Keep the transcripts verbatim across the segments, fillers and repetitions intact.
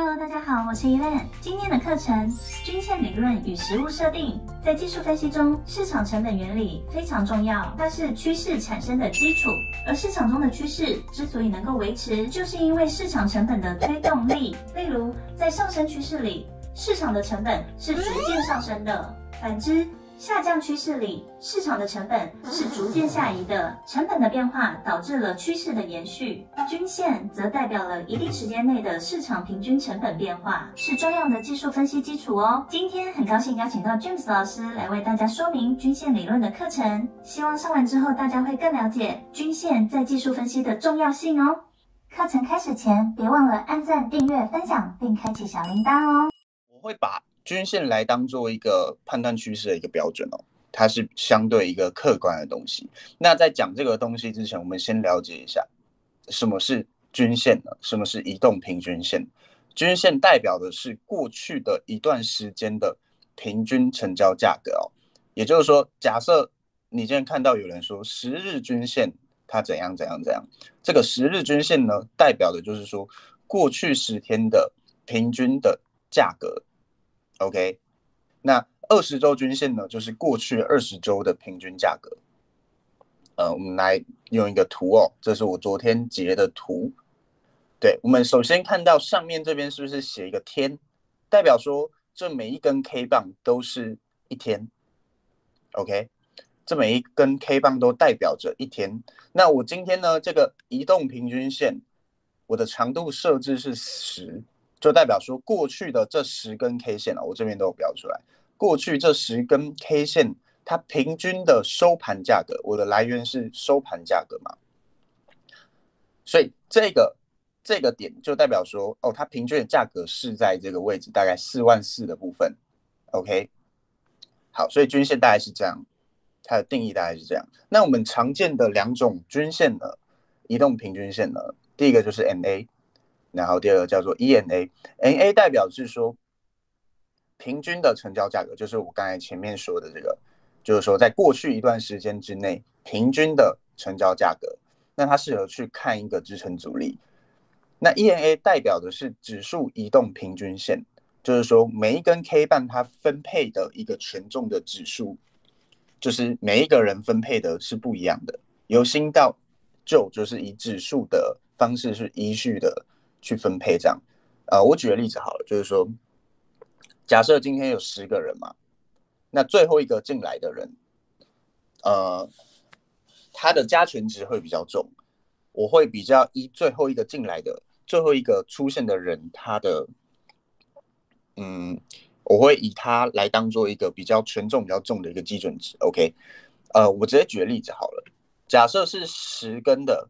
Hello， 大家好，我是 Elaine。今天的课程均线理论与实物设定，在技术分析中，市场成本原理非常重要，它是趋势产生的基础。而市场中的趋势之所以能够维持，就是因为市场成本的推动力。例如，在上升趋势里，市场的成本是逐渐上升的；反之，下降趋势里，市场的成本是逐渐下移的，成本的变化导致了趋势的延续。均线则代表了一定时间内的市场平均成本变化，是重要的技术分析基础哦。今天很高兴邀请到 James 老师来为大家说明均线理论的课程，希望上完之后大家会更了解均线在技术分析的重要性哦。课程开始前，别忘了按赞、订阅、分享，并开启小铃铛哦。 我会把均线来当做一个判断趋势的一个标准哦，它是相对一个客观的东西。那在讲这个东西之前，我们先了解一下什么是均线呢？什么是移动平均线？均线代表的是过去的一段时间的平均成交价格哦。也就是说，假设你今天看到有人说十日均线它怎样怎样怎样，这个十日均线呢，代表的就是说过去十天的平均的价格。OK， 那二十周均线呢，就是过去二十周的平均价格。呃，我们来用一个图哦，这是我昨天截的图。对，我们首先看到上面这边是不是写一个天，代表说这每一根 K 棒都是一天。OK， 这每一根 K 棒都代表着一天。那我今天呢，这个移动平均线，我的长度设置是十。就代表说过去的这十根 K 线啊，我这边都有标出来。过去这十根 K 线，它平均的收盘价格，我的来源是收盘价格嘛，所以这个这个点就代表说，哦，它平均的价格是在这个位置，大概四万四的部分。OK， 好，所以均线大概是这样，它的定义大概是这样。那我们常见的两种均线呢，移动平均线呢，第一个就是 M A。然后第二个叫做 E N A，N A 代表是说平均的成交价格，就是我刚才前面说的这个，就是说在过去一段时间之内平均的成交价格，那它适合去看一个支撑阻力。那 E N A 代表的是指数移动平均线，就是说每一根 K 棒它分配的一个权重的指数，就是每一个人分配的是不一样的，由新到旧，就是以指数的方式是依序的去分配这样。呃，我举个例子好了，就是说，假设今天有十个人嘛，那最后一个进来的人，呃，他的加权值会比较重，我会比较依最后一个进来的、最后一个出现的人，他的，嗯，我会以他来当做一个比较权重比较重的一个基准值。OK， 呃，我直接举个例子好了，假设是十根的。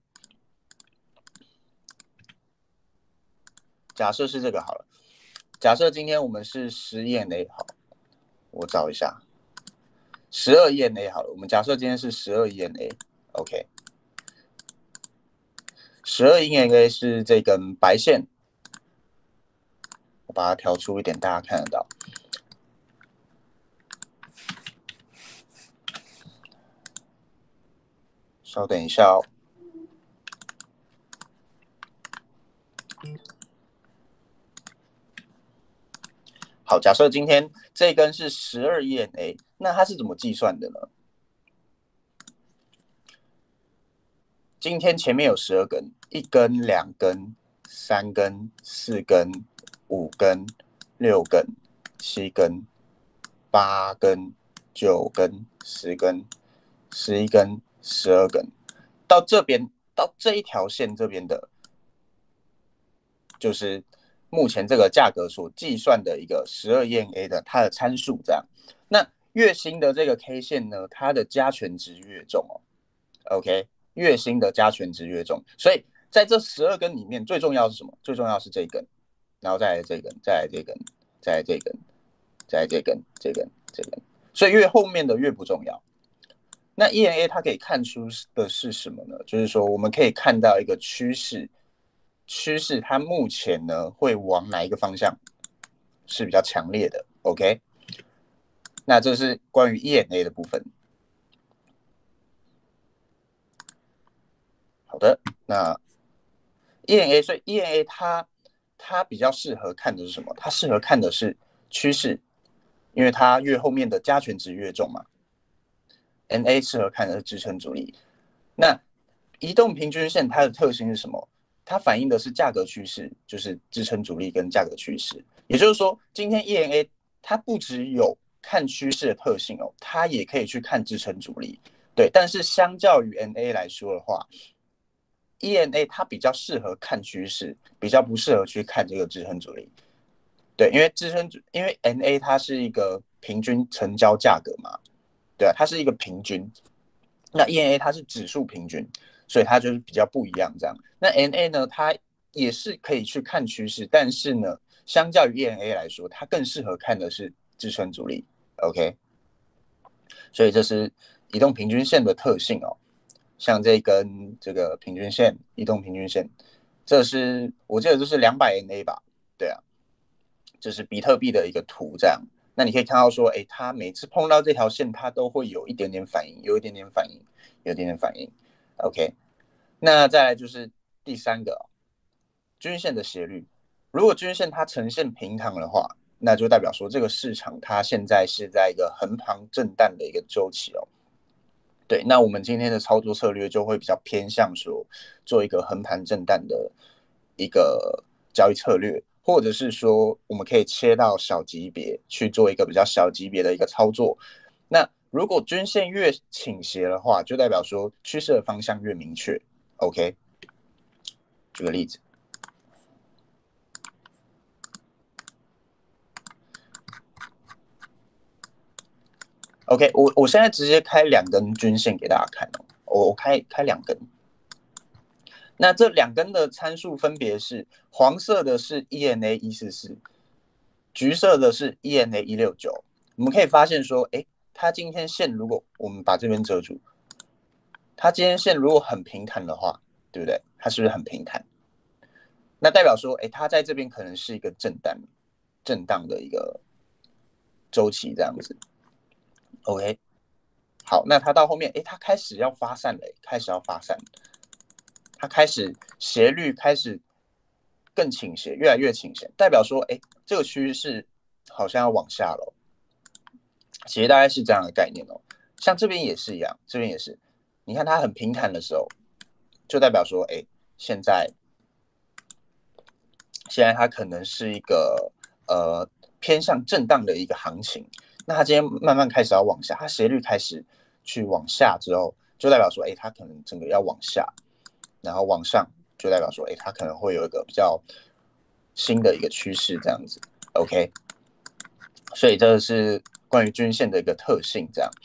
假设是这个好了，假设今天我们是十 E N A 好，我找一下，十二 E N A 好了，我们假设今天是十二 E N A，OK， 十二 E N A 是这根白线，我把它调出一点，大家看得到。稍等一下哦。好，假设今天这根是十二 E N A， 那它是怎么计算的呢？今天前面有十二根，一根、两根、三根、四根、五根、六根、七根、八根、九根、十根、十一根、十二根，到这边到这一条线这边的，就是目前这个价格所计算的一个十二 E N A 的它的参数这样。那越新的这个 K 线呢，它的加权值越重哦。OK， 越新的加权值越重，所以在这十二根里面最重要是什么？最重要是这一根，然后再来这一根，再来这一根，再来这一根，再来这一根，这根，这根，所以越后面的越不重要。那 E N A 它可以看出的是什么呢？就是说我们可以看到一个趋势。趋势它目前呢会往哪一个方向是比较强烈的 ？OK， 那这是关于 E N A 的部分。好的，那 E N A， 所以 E N A 它它比较适合看的是什么？它适合看的是趋势，因为它越后面的加权值越重嘛。N A 适合看的是支撑阻力。那移动平均线它的特性是什么？它反映的是价格趋势，就是支撑阻力跟价格趋势。也就是说，今天 E N A 它不只有看趋势的特性哦，它也可以去看支撑阻力。对，但是相较于 N A 来说的话，E N A 它比较适合看趋势，比较不适合去看这个支撑阻力。对，因为支撑，因为 N A 它是一个平均成交价格嘛，对啊，它是一个平均。那 E N A 它是指数平均，所以它就是比较不一样这样。那 N A 呢，它也是可以去看趋势，但是呢，相较于 E N A 来说，它更适合看的是支撑阻力。OK， 所以这是移动平均线的特性哦。像这根这个平均线，移动平均线，这是我记得这是两百 N A 吧？对啊，这是比特币的一个图这样。那你可以看到说，哎，它每次碰到这条线，它都会有一点点反应，有一点点反应，有一点点反应。OK， 那再来就是第三个、哦，均线的斜率。如果均线它呈现平躺的话，那就代表说这个市场它现在是在一个横盘震荡的一个周期哦。对，那我们今天的操作策略就会比较偏向说做一个横盘震荡的一个交易策略。或者是说，我们可以切到小级别去做一个比较小级别的一个操作。那如果均线越倾斜的话，就代表说趋势的方向越明确。OK， 举个例子。OK， 我我现在直接开两根均线给大家看哦，我我开开两根。那这两根的参数分别是黄色的是 E N A 一四四，橘色的是 E N A 一六九。我们可以发现说，哎，它今天线如果我们把这边遮住，它今天线如果很平坦的话，对不对？它是不是很平坦？那代表说，哎，它在这边可能是一个震荡、震荡的一个周期这样子。OK， 好，那它到后面，哎，它开始要发散了，开始要发散了。它开始斜率开始更倾斜，越来越倾斜，代表说，哎，这个趋势好像要往下了。其实大概是这样的概念哦。像这边也是一样，这边也是，你看它很平坦的时候，就代表说，哎，现在现在它可能是一个呃偏向震荡的一个行情。那它今天慢慢开始要往下，它斜率开始去往下之后，就代表说，哎，它可能整个要往下。然后往上就代表说，哎，它可能会有一个比较新的一个趋势这样子 ，OK。所以这是关于均线的一个特性，这样。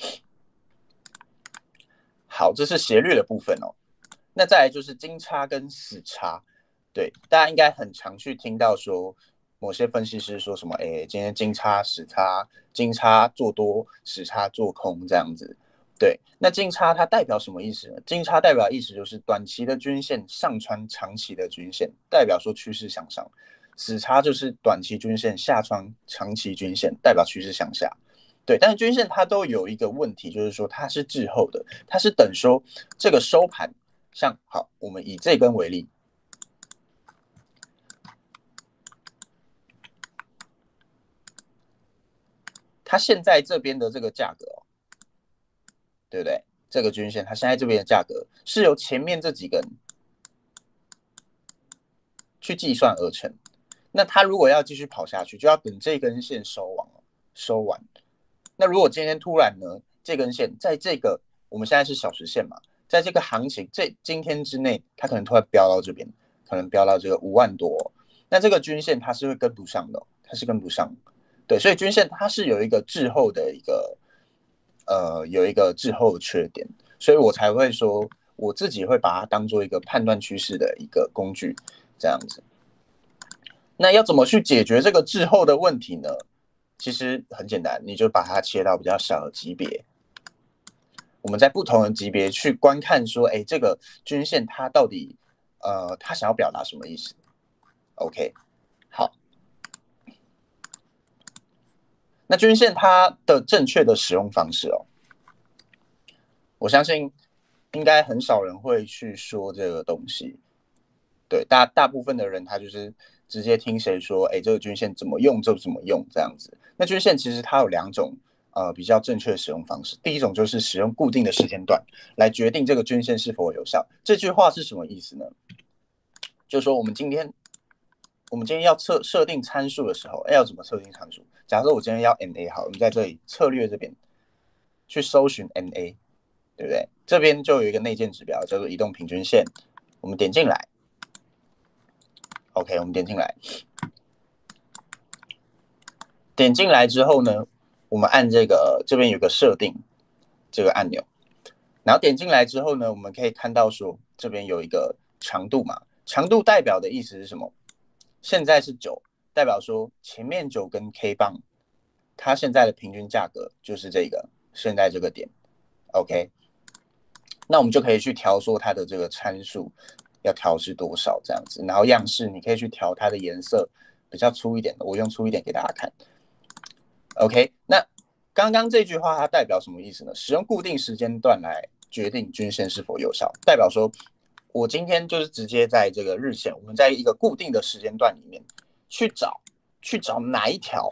好，这是斜率的部分哦。那再来就是金叉跟死叉，对，大家应该很常去听到说，某些分析师说什么，哎，今天金叉、死叉，金叉做多，死叉做空这样子。对，那金叉它代表什么意思呢？金叉代表意思就是短期的均线上穿长期的均线，代表说趋势向上；死叉就是短期均线下穿长期均线，代表趋势向下。对，但是均线它都有一个问题，就是说它是滞后的，它是等收这个收盘。像好，我们以这根为例，它现在这边的这个价格、哦，对不对？这个均线它现在这边的价格是由前面这几根去计算而成。那它如果要继续跑下去，就要等这根线收完收完。那如果今天突然呢，这根线在这个我们现在是小时线嘛，在这个行情这今天之内，它可能突然飙到这边，可能飙到这个五万多、哦，那这个均线它是会跟不上的、哦，它是跟不上。对，所以均线它是有一个滞后的一个呃有一个滞后的缺点，所以我才会说我自己会把它当做一个判断趋势的一个工具，这样子。那要怎么去解决这个滞后的问题呢？其实很简单，你就把它切到比较小的级别，我们在不同的级别去观看，说，哎，这个均线它到底，呃，它想要表达什么意思 ？OK， 好，那均线它的正确的使用方式哦，我相信应该很少人会去说这个东西。对，大大部分的人他就是直接听谁说，哎，这个均线怎么用就怎么用这样子。那均线其实它有两种呃比较正确的使用方式，第一种就是使用固定的时间段来决定这个均线是否有效。这句话是什么意思呢？就是说我们今天我们今天要测设定参数的时候，哎，要怎么设定参数？假设我今天要 N A 好，我们在这里策略这边去搜寻 N A， 对不对？这边就有一个内建指标叫做移动平均线，我们点进来 ，OK， 我们点进来，点进来之后呢，我们按这个这边有个设定这个按钮，然后点进来之后呢，我们可以看到说这边有一个长度嘛，长度代表的意思是什么？现在是九，代表说前面九根 K 棒，它现在的平均价格就是这个，现在这个点 ，OK， 那我们就可以去调说它的这个参数要调是多少这样子，然后样式你可以去调它的颜色比较粗一点的，我用粗一点给大家看 ，OK， 那刚刚这句话它代表什么意思呢？使用固定时间段来决定均线是否有效，代表说我今天就是直接在这个日线，我们在一个固定的时间段里面去找，去找哪一条、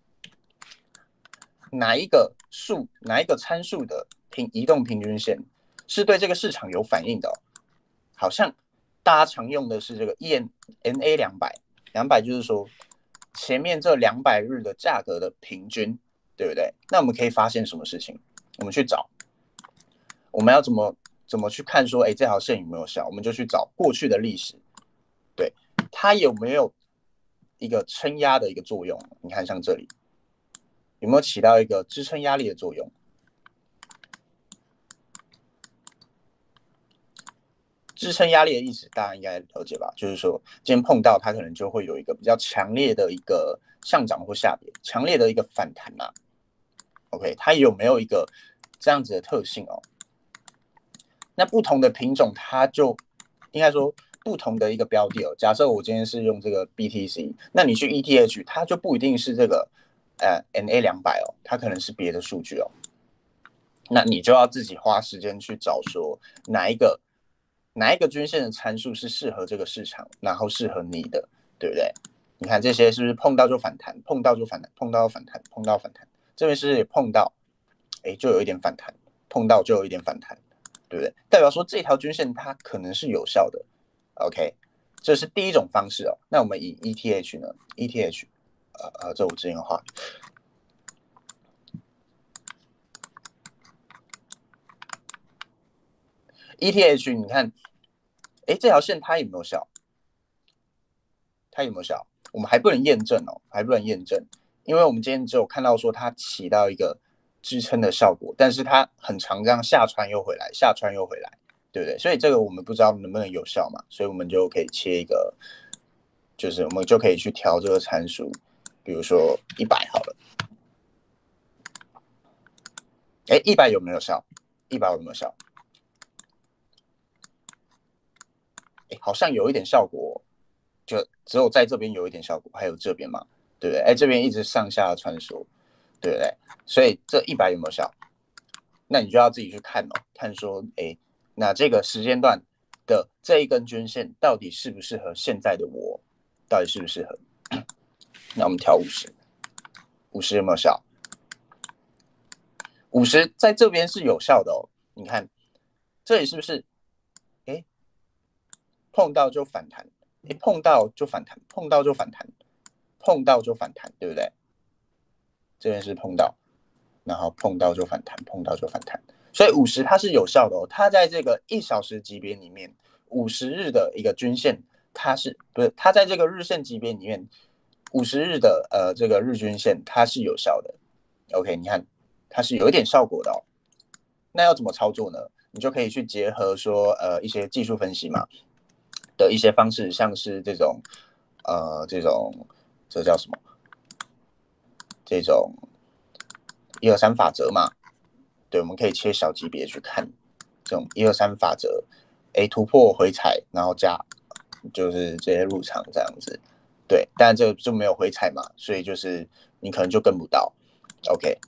哪一个数、哪一个参数的平移动平均线是对这个市场有反应的、哦。好像大家常用的是这个 E N N A 两百，两百就是说前面这两百日的价格的平均，对不对？那我们可以发现什么事情？我们去找，我们要怎么？怎么去看说，哎，这条线有没有效？我们就去找过去的历史，对，它有没有一个撑压的一个作用？你看，像这里有没有起到一个支撑压力的作用？支撑压力的意思大家应该了解吧？就是说，今天碰到它可能就会有一个比较强烈的一个上涨或下跌，强烈的一个反弹啊。OK， 它有没有一个这样子的特性哦？那不同的品种，它就应该说不同的一个标的哦。假设我今天是用这个 B T C， 那你去 E T H， 它就不一定是这个呃 N A 两百哦，它可能是别的数据哦。那你就要自己花时间去找说哪一个哪一个均线的参数是适合这个市场，然后适合你的，对不对？你看这些是不是碰到就反弹，碰到就反弹，碰到反弹，碰到反弹，这边是不是也碰到，哎，就有一点反弹，碰到就有一点反弹。对不对？代表说这条均线它可能是有效的 ，OK， 这是第一种方式哦。那我们以 E T H 呢 ？E T H， 呃呃，这我之前画 ，E T H， 你看，哎，这条线它有没有效？它有没有效？我们还不能验证哦，还不能验证，因为我们今天只有看到说它起到一个支撑的效果，但是它很长这样下穿又回来，下穿又回来。对不对？所以这个我们不知道能不能有效嘛，所以我们就可以切一个，就是我们就可以去调这个参数，比如说一百好了。哎，一百有没有效？一百有没有效？哎，好像有一点效果，就只有在这边有一点效果，还有这边嘛，对不对？哎，这边一直上下穿梭，对不对？所以这一百有没有效？那你就要自己去看哦，看说，哎。那这个时间段的这一根均线到底适不适合现在的我？到底适不适合？那我们调五十，五十有没有效？五十在这边是有效的哦。你看这里是不是？哎，碰到就反弹，哎，碰到就反弹，碰到就反弹，碰到就反弹，对不对？这边是碰到，然后碰到就反弹，碰到就反弹。所以五十它是有效的哦，它在这个一小时级别里面，五十日的一个均线，它是不是它在这个日线级别里面，五十日的呃这个日均线它是有效的。OK， 你看它是有一点效果的哦。那要怎么操作呢？你就可以去结合说呃一些技术分析嘛的一些方式，像是这种呃这种这叫什么？这种一二三法则嘛。对，我们可以切小级别去看这种一二三法则，哎，突破回踩，然后加就是直接入场这样子。对，但这个就没有回踩嘛，所以就是你可能就跟不到。OK，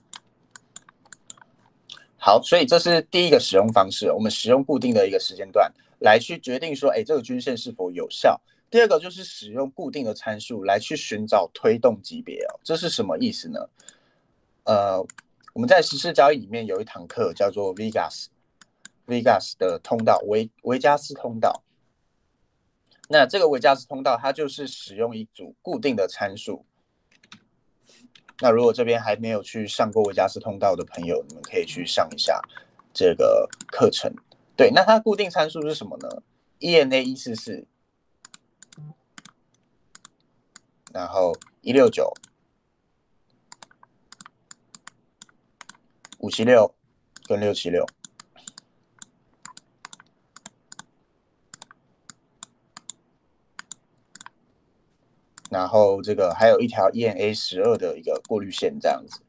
好，所以这是第一个使用方式，我们使用固定的一个时间段来去决定说，哎，这个均线是否有效。 第二个就是使用固定的参数来去寻找推动级别哦，这是什么意思呢？呃，我们在时事交易里面有一堂课叫做 Vegas，Vegas 的通道，维维加斯通道。那这个维加斯通道，它就是使用一组固定的参数。那如果这边还没有去上过维加斯通道的朋友，你们可以去上一下这个课程。对，那它固定参数是什么呢 ？E N A 一四四，然后一六九。五七六跟六七六，然后这个还有一条 E N A 十二的一个过滤线这样子，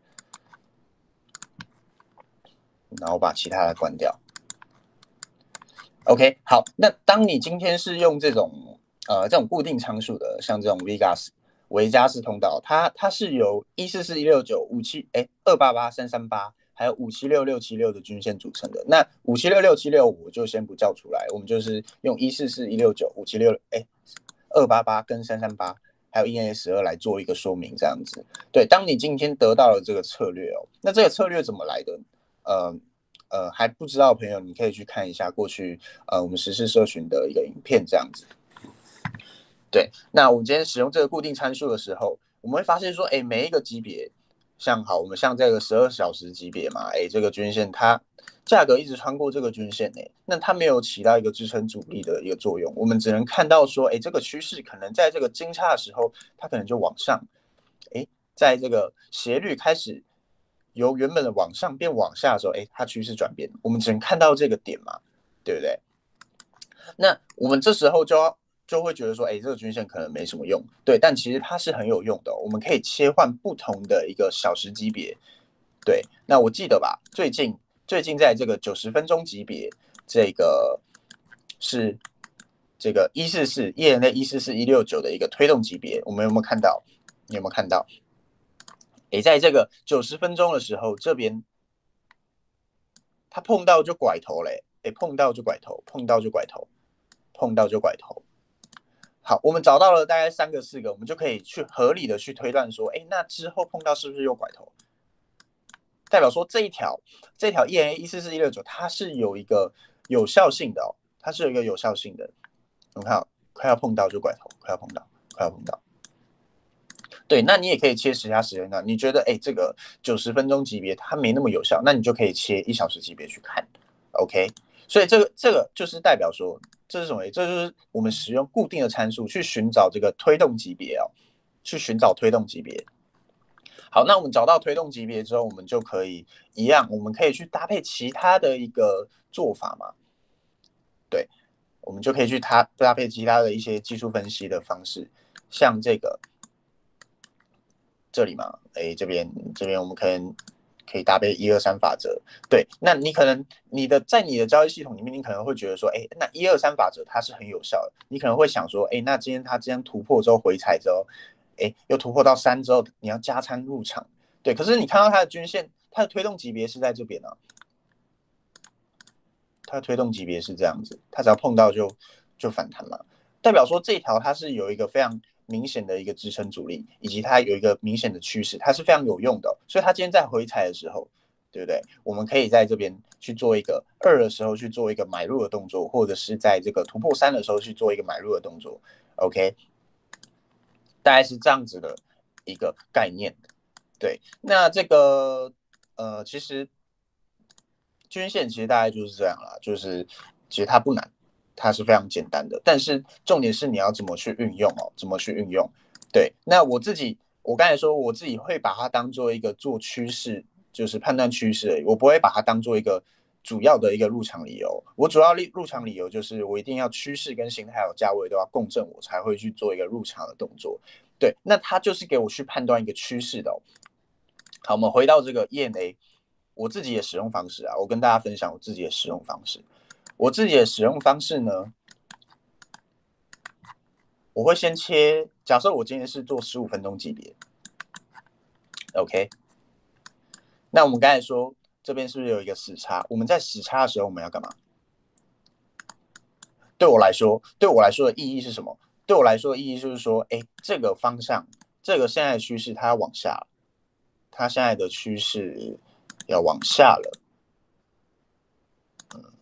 然后把其他的关掉。OK， 好，那当你今天是用这种呃这种固定参数的，像这种 Vegas 维加斯通道，它它是由一四四一六九五七哎二八八三三八。还有五七六六七六的均线组成的，那五七六六七六我就先不叫出来，我们就是用一四四一六九五七六哎二八八跟三三八，还有 E N A 十二来做一个说明，这样子。对，当你今天得到了这个策略哦，那这个策略怎么来的？呃呃，还不知道的朋友，你可以去看一下过去呃我们时事社群的一个影片，这样子。对，那我们今天使用这个固定参数的时候，我们会发现说，哎，每一个级别。像好，我们像这个十二小时级别嘛，哎，这个均线它价格一直穿过这个均线，哎，那它没有起到一个支撑阻力的一个作用，我们只能看到说，哎，这个趋势可能在这个金叉的时候，它可能就往上，哎，在这个斜率开始由原本的往上变往下的时候，哎，它趋势转变，我们只能看到这个点嘛，对不对？那我们这时候就要。就会觉得说，哎，这个均线可能没什么用，对，但其实它是很有用的、哦。我们可以切换不同的一个小时级别，对。那我记得吧，最近最近在这个九十分钟级别，这个是这个一四四 E N A 一四四一六九的一个推动级别，我们有没有看到？你有没有看到？哎，在这个九十分钟的时候，这边它碰到就拐头嘞，哎，碰到就拐头，碰到就拐头，碰到就拐头。好，我们找到了大概三个四个，我们就可以去合理的去推断说，哎，那之后碰到是不是又拐头？代表说这一条这条 E N A 一四四一六九它是有一个有效性的哦，它是有一个有效性的。我们看，快要碰到就拐头，快要碰到，快要碰到。对，那你也可以切时下时间段。你觉得，哎，这个九十分钟级别它没那么有效，那你就可以切一小时级别去看。OK， 所以这个这个就是代表说。这是什么？这就是我们使用固定的参数去寻找这个推动级别哦，去寻找推动级别。好，那我们找到推动级别之后，我们就可以一样，我们可以去搭配其他的一个做法嘛。对，我们就可以去搭搭配其他的一些技术分析的方式，像这个这里嘛，哎，这边这边我们可能。可以搭配一二三法则，对，那你可能你的在你的交易系统里面，你可能会觉得说，哎，那一二三法则它是很有效的，你可能会想说，哎，那今天它今天突破之后回踩之后，哎，又突破到三之后，你要加仓入场，对，可是你看到它的均线，它的推动级别是在这边啊，它的推动级别是这样子，它只要碰到就就反弹嘛，代表说这条它是有一个非常。明显的一个支撑阻力，以及它有一个明显的趋势，它是非常有用的。所以它今天在回踩的时候，对不对？我们可以在这边去做一个二的时候去做一个买入的动作，或者是在这个突破三的时候去做一个买入的动作。OK， 大概是这样子的一个概念。对，那这个呃，其实均线其实大概就是这样啦，就是其实它不难。它是非常简单的，但是重点是你要怎么去运用哦，怎么去运用？对，那我自己，我刚才说我自己会把它当做一个做趋势，就是判断趋势而已，我不会把它当做一个主要的一个入场理由。我主要入场理由就是我一定要趋势跟形态还有价位都要共振，我才会去做一个入场的动作。对，那它就是给我去判断一个趋势的哦。好，我们回到这个 E N A， 我自己的使用方式啊，我跟大家分享我自己的使用方式。我自己的使用方式呢，我会先切。假设我今天是做十五分钟级别 ，OK。那我们刚才说这边是不是有一个死叉？我们在死叉的时候，我们要干嘛？对我来说，对我来说的意义是什么？ 对我来说意义就是说，哎，这个方向，这个现在的趋势它要往下，它现在的趋势要往下了。嗯，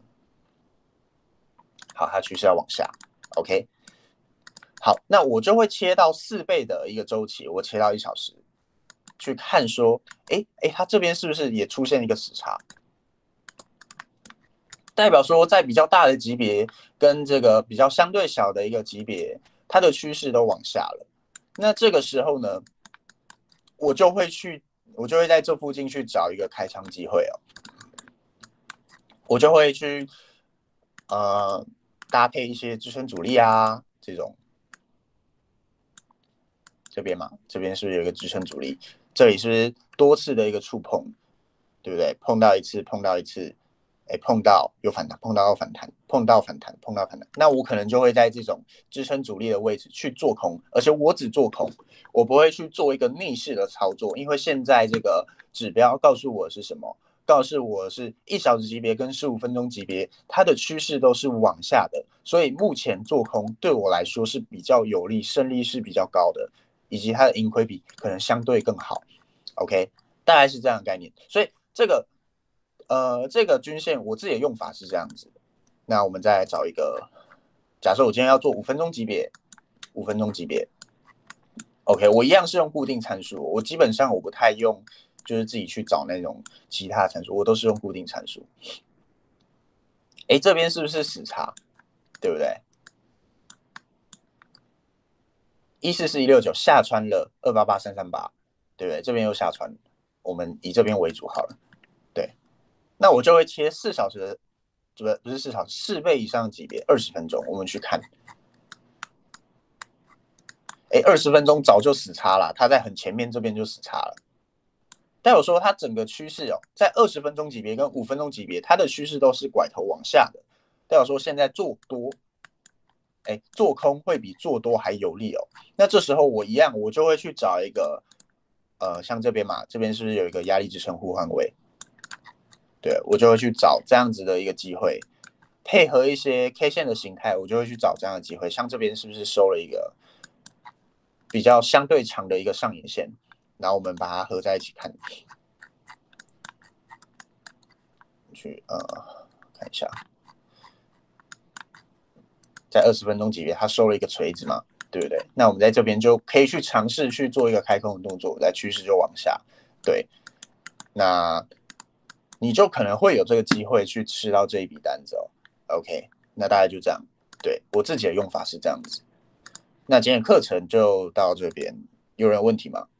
好，它趋势要往下 ，OK。好，那我就会切到四倍的一个周期，我切到一小时，去看说，哎哎，它这边是不是也出现一个时差？代表说，在比较大的级别跟这个比较相对小的一个级别，它的趋势都往下了。那这个时候呢，我就会去，我就会在这附近去找一个开仓机会哦，我就会去呃搭配一些支撑阻力啊这种。这边嘛，这边是不是有一个支撑阻力？这里是不是多次的一个触碰，对不对？碰到一次，碰到一次，哎，碰到有反弹，碰到有反弹，碰到反弹，碰到反弹，那我可能就会在这种支撑阻力的位置去做空，而且我只做空，我不会去做一个逆势的操作，因为现在这个指标告诉我是什么？告诉我是一小时级别跟十五分钟级别，它的趋势都是往下的，所以目前做空对我来说是比较有利，胜率是比较高的。以及它的盈亏比可能相对更好 ，OK， 大概是这样的概念。所以这个呃这个均线我自己的用法是这样子。那我们再来找一个，假设我今天要做五分钟级别，五分钟级别 ，OK， 我一样是用固定参数，我基本上我不太用就是自己去找那种其他参数，我都是用固定参数。哎，这边是不是时差？对不对？一四四一六九下穿了二八八三三八，对不对？这边又下穿，我们以这边为主好了。对，那我就会切四小时的，不不是四小时，四倍以上的级别，二十分钟，我们去看。哎，二十分钟早就死叉了，它在很前面这边就死叉了。但我说它整个趋势哦，在二十分钟级别跟五分钟级别，它的趋势都是拐头往下的。代表说现在做多，哎，做空会比做多还有利哦。那这时候我一样，我就会去找一个，呃，像这边嘛，这边是不是有一个压力支撑互换位？对，我就会去找这样子的一个机会，配合一些 K 线的形态，我就会去找这样的机会。像这边是不是收了一个比较相对长的一个上影线？然后我们把它合在一起看，去呃看一下，在二十分钟级别它收了一个锤子嘛，对不对？那我们在这边就可以去尝试去做一个开空的动作，在趋势就往下，对，那你就可能会有这个机会去吃到这一笔单子哦。OK， 那大概就这样，对我自己的用法是这样子。那今天的课程就到这边，有人有问题吗？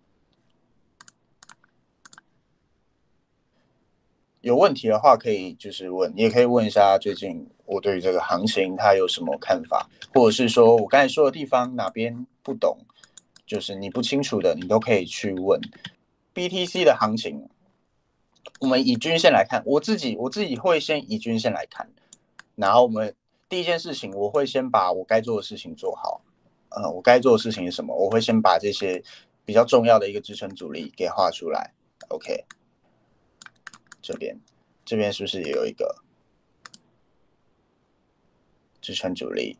有问题的话可以就是问，你也可以问一下最近我对于这个行情它有什么看法，或者是说我刚才说的地方哪边不懂，就是你不清楚的，你都可以去问。B T C 的行情，我们以均线来看，我自己我自己会先以均线来看，然后我们第一件事情，我会先把我该做的事情做好。呃，我该做的事情是什么？我会先把这些比较重要的一个支撑阻力给画出来。OK， 这边这边是不是也有一个支撑阻力？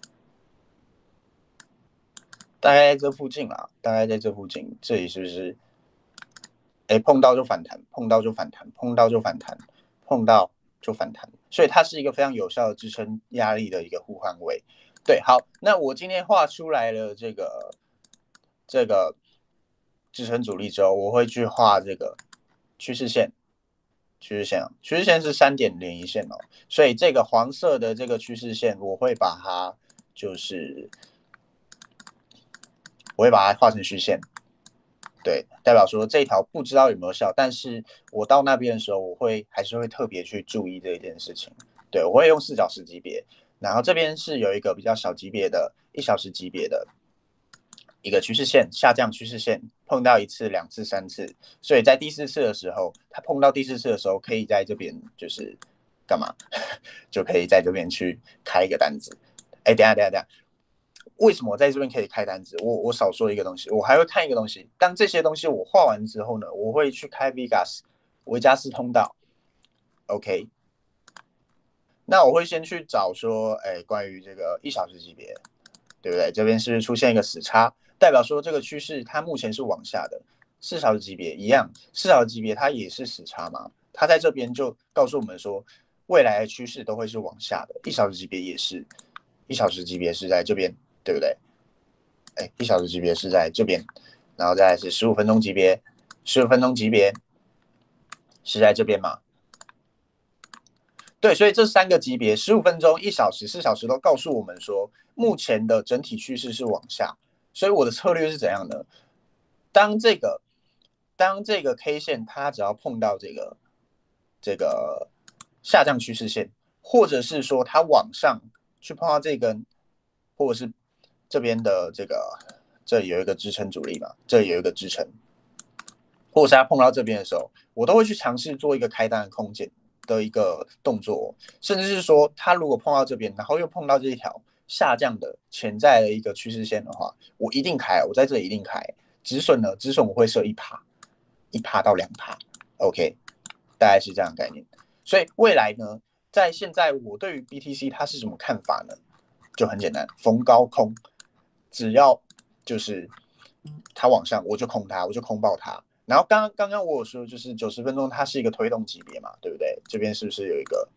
大概在这附近啦，大概在这附近，这里是不是？哎，碰到就反弹，碰到就反弹，碰到就反弹，碰到就反弹，所以它是一个非常有效的支撑压力的一个互换位。对，好，那我今天画出来了这个这个支撑阻力之后，我会去画这个趋势线，趋势线，趋势线是三点连一线哦，所以这个黄色的这个趋势线，我会把它就是我会把它画成虚线。对，代表说这一条不知道有没有效，但是我到那边的时候，我会还是会特别去注意这一件事情。对，我会用四小时级别，然后这边是有一个比较小级别的，一小时级别的一个趋势线，下降趋势线碰到一次、两次、三次，所以在第四次的时候，它碰到第四次的时候，可以在这边就是干嘛，就可以在这边去开一个单子。哎，等一下，等一下，等一下。为什么我在这边可以开单子？我我少说一个东西，我还会看一个东西。当这些东西我画完之后呢，我会去开 Vegas 维加斯通道。OK， 那我会先去找说，哎，关于这个一小时级别， 对不对？这边是不是出现一个死叉，代表说这个趋势它目前是往下的。四小时级别一样，四小时级别它也是死叉嘛，它在这边就告诉我们说，未来的趋势都会是往下的。一小时级别也是，一小时级别是在这边，对不对？哎，一小时级别是在这边，然后再来是十五分钟级别，十五分钟级别是在这边嘛？对，所以这三个级别，十五分钟、一小时、四小时都告诉我们说，目前的整体趋势是往下。所以我的策略是怎样呢？当这个当这个 K 线它只要碰到这个这个下降趋势线，或者是说它往上去碰到这根，或者是这边的这个这里有一个支撑阻力嘛，这里有一个支撑，或者是它碰到这边的时候，我都会去尝试做一个开单的空间的一个动作，甚至是说它如果碰到这边，然后又碰到这一条下降的潜在的一个趋势线的话，我一定开，我在这里一定开。止损呢？止损我会设一趴，一趴到两趴 ，OK， 大概是这样的概念。所以未来呢，在现在我对于 B T C 它是什么看法呢？就很简单，逢高空，只要就是它往上，我就空它，我就空爆它。然后刚刚刚我有说，就是九十分钟它是一个推动级别嘛，对不对？这边是不是有一个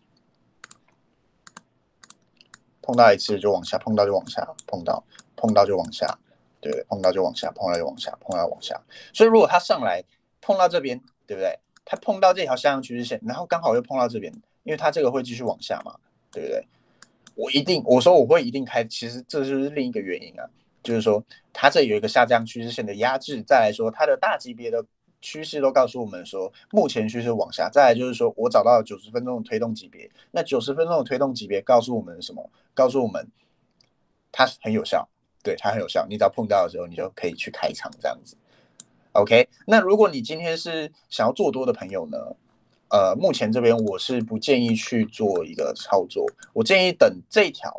碰到一次就往下，碰到就往下，碰到碰到就往下。对不对？碰到就往下，碰到就往下，碰到往下。所以如果它上来碰到这边，对不对？它碰到这条下降趋势线，然后刚好又碰到这边，因为它这个会继续往下嘛，对不对？我一定，我说我会一定开，其实这就是另一个原因啊，就是说它这有一个下降趋势线的压制，再来说它的大级别的趋势都告诉我们说，目前趋势往下，再来就是说我找到了九十分钟的推动级别，那九十分钟的推动级别告诉我们什么？告诉我们它很有效。对，它很有效，你只要碰到的时候，你就可以去开场这样子。OK， 那如果你今天是想要做多的朋友呢，呃，目前这边我是不建议去做一个操作，我建议等这一条，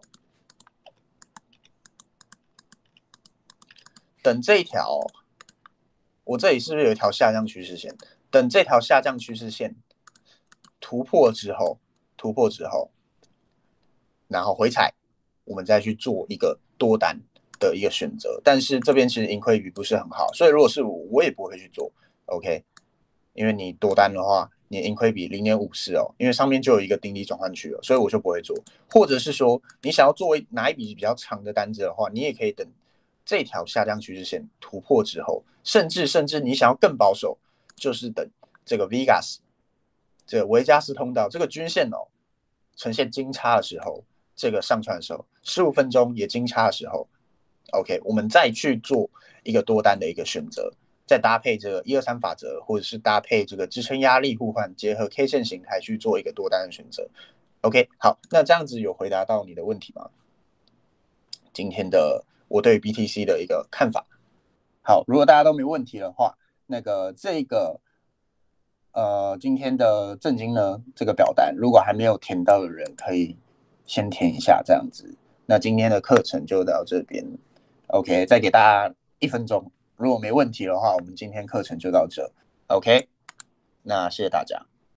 等这一条，我这里是不是有一条下降趋势线？等这条下降趋势线突破之后，突破之后，然后回踩，我们再去做一个多单的一个选择，但是这边其实盈亏比不是很好，所以如果是我，我也不会去做 ，OK， 因为你多单的话，你盈亏比零点五四哦，因为上面就有一个顶底转换区了，所以我就不会做。或者是说，你想要做哪一笔比较长的单子的话，你也可以等这条下降趋势线突破之后，甚至甚至你想要更保守，就是等这个 Vegas 这个维加斯通道这个均线哦呈现金叉的时候，这个上传的时候，十五分钟也金叉的时候。OK， 我们再去做一个多单的一个选择，再搭配这个一二三法则，或者是搭配这个支撑压力互换，结合 K 线形态去做一个多单的选择。OK， 好，那这样子有回答到你的问题吗？今天的我对 B T C 的一个看法。好，如果大家都没问题的话，那个这个呃今天的正经呢这个表单，如果还没有填到的人，可以先填一下这样子。那今天的课程就到这边。OK， 再给大家一分钟，如果没问题的话，我们今天课程就到这。OK， 那谢谢大家。